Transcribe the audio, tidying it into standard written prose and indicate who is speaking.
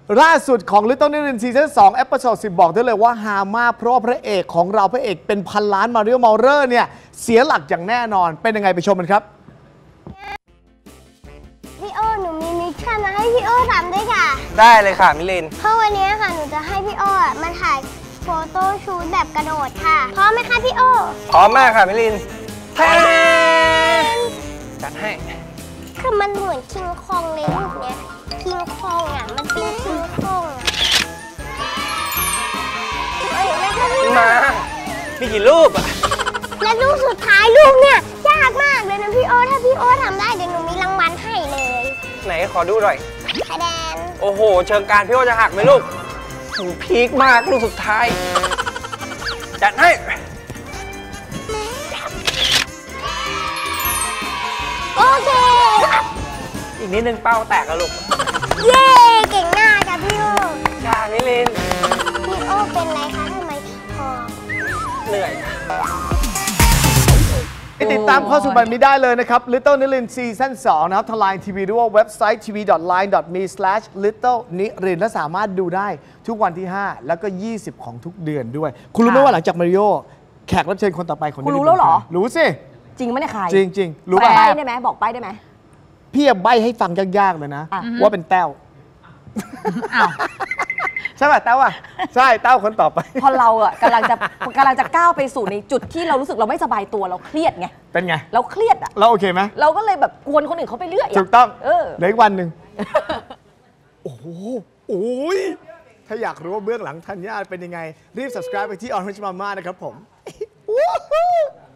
Speaker 1: ล่าสุดของ Little Nirin ซีซั่น2 เอพิโซด 10 บอกได้เลยว่าฮามากเพราะพระเอกของเราพระเอกเป็นพันล้านมาริโอ เมาเลอร์เนี่ยเสียหลักอย่างแน่นอนเป็นยังไงไปชมกันครับ
Speaker 2: พี่โอหนูมีมิชชั่นมาให้พี่โอทำด้วยค่ะ
Speaker 3: ได้เลยค่ะมิลิน
Speaker 2: เพราะวันนี้ค่ะหนูจะให้พี่โอมาถ่ายโฟโต้ชูตแบบกระโดดค่ะพร้อมไหมคะพี่โอ
Speaker 3: พร้อมมากค่ะมิลินแทนจัดให้
Speaker 2: คือมันเหมือนคิงคองเลยรูปเนี้ยคิงคองอ่ะมันเป็นคิงคอง
Speaker 3: มามีกี่รูปอ่ะ
Speaker 2: และรูปสุดท้ายรูปเนี่ยยากมากเลยนะพี่โอถ้าพี่โอทำได้เดี๋ยวหนูมีรางวัลให้เลย
Speaker 3: ไหนขอดูหน่อย
Speaker 2: คะแนน
Speaker 3: โอ้โหเชิงการพี่โอจะหักไหมลูกพีคมากลูกสุดท้ายจัดให้
Speaker 2: โอเค
Speaker 3: อีกนิดนึงเป้าแตกแล้วลูก
Speaker 2: เย้เก่งมากค่ะพี่โอ
Speaker 3: ค่ะมิลิน
Speaker 2: พี่โอเป็นไรคะทำไมหอบ
Speaker 3: เหนื่อย
Speaker 1: ติดตามข้อสรุปแบบนี้ได้เลยนะครับ Little Nirin ซีซั่น2นะครับทาง Line TV หรือว่าเว็บไซต์ tv.line.me/littleNirin และสามารถดูได้ทุกวันที่ 5 แล้วก็ 20 ของทุกเดือนด้วย คุณรู้ไหมว่าหลังจากมาริโอแขกรับเชิญคนต่อไปของ
Speaker 4: คุณรู้แล้วเหรอ
Speaker 1: รู้สิ
Speaker 4: จริงไหมเนี่ยใคร
Speaker 1: จริงรู้
Speaker 4: ป่ะใบ้ได้ไหมบอกใบ้ได้ไหม
Speaker 1: พี่ใบ้ให้ฟังยากๆเลยนะว่าเป็นแต้วใช่ป่ะแต้วอ่ะใช่แต้วคนต่อไป
Speaker 4: พอเราอ่ะกำลังจะก้าวไปสู่ในจุดที่เรารู้สึกเราไม่สบายตัวเราเครียดไง
Speaker 1: เป็นไง
Speaker 4: เราเครียดอ่ะ
Speaker 1: เราโอเคไหม
Speaker 4: เราก็เลยแบบกวนคนอื่นเขาไปเรื่อย
Speaker 1: ถูกต้องเหลืออีกวันหนึ่งโอ้โหถ้าอยากรู้ว่าเบื้องหลังธัญญาเป็นยังไงรีบ subscribe ไปที่ Orange Mama นะครับผม